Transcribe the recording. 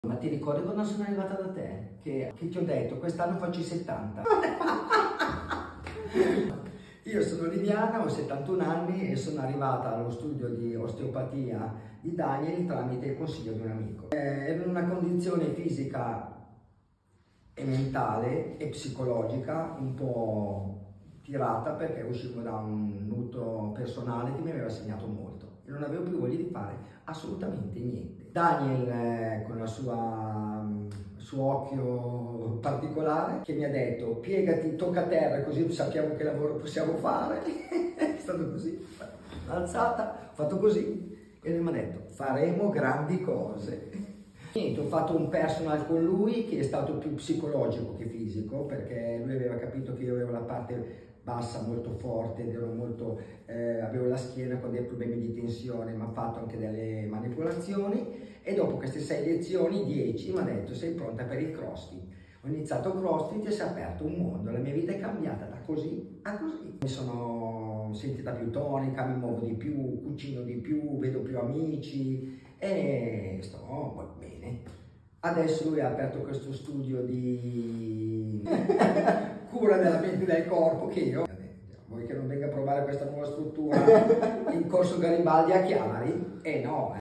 Ma ti ricordi quando sono arrivata da te? Che ti ho detto, quest'anno faccio i 70. Io sono Liliana, ho 71 anni e sono arrivata allo studio di osteopatia di Daniel tramite il consiglio di un amico. Ero in una condizione fisica e mentale e psicologica un po' tirata perché uscivo da un lutto personale che mi aveva segnato molto e non avevo più voglia di fare assolutamente niente. Daniel con il suo occhio particolare che mi ha detto piegati, tocca a terra così sappiamo che lavoro possiamo fare. È stato così, alzata, ho fatto così e lui mi ha detto faremo grandi cose. Niente, ho fatto un personal con lui che è stato più psicologico che fisico perché lui aveva capito che io avevo la parte bassa molto forte ed ero molto, avevo la schiena con dei problemi di tensione, mi ha fatto anche delle manipolazioni e dopo queste 6 lezioni, 10, mi ha detto sei pronta per il CrossFit. Ho iniziato CrossFit e si è aperto un mondo, la mia vita è cambiata da così a così. Mi sono sentita più tonica, mi muovo di più, cucino di più, vedo più amici e sto bene. Adesso lui ha aperto questo studio di cura della mente e del corpo che io, vuoi che non venga a provare questa nuova struttura in Corso Garibaldi a Chiari? Eh no.